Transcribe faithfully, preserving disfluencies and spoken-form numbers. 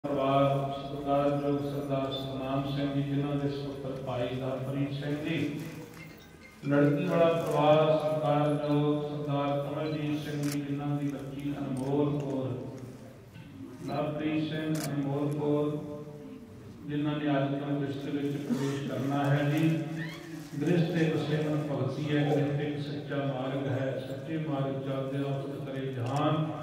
ਪਰਿਵਾਰ ਸਤਿਕਾਰਯੋਗ ਸਰਦਾਰ ਸਤਨਾਮ ਸਿੰਘ ਜੀ, ਜਿਨ੍ਹਾਂ ਦੇ ਸੁਪੁੱਤਰ ਭਾਈ ਲਵਪ੍ਰੀਤ ਸਿੰਘ ਜੀ, ਲੜਕੀ ਵਾਲਾ ਪਰਿਵਾਰ ਸਤਿਕਾਰਯੋਗ ਸਰਦਾਰ ਕਮਲਜੀਤ ਸਿੰਘ ਜੀ, ਜਿਨ੍ਹਾਂ ਦੀ ਬੱਚੀ ਅਨਮੋਲ ਕੌਰ, ਲਵਪ੍ਰੀਤ ਸਿੰਘ, ਅਨਮੋਲ ਕੌਰ, ਜਿਨ੍ਹਾਂ ਨੇ ਅੱਜ ਤੋਂ ਰਿਸ਼ਤੇ ਵਿੱਚ ਪ੍ਰਵੇਸ਼ ਕਰਨਾ ਹੈ ਜੀ। ਗ੍ਰਸਤ ਇੱਕ ਸੇਵਨ ਭਗਤੀ ਹੈ, ਗ੍ਰਸਤ ਇੱਕ ਸੱਚਾ ਮਾਰਗ ਹੈ, ਸੱਚੇ ਮਾਰਗ ਚੱਲਦੇ ਹੋ ਕਰੇ ਜਹਾਨ।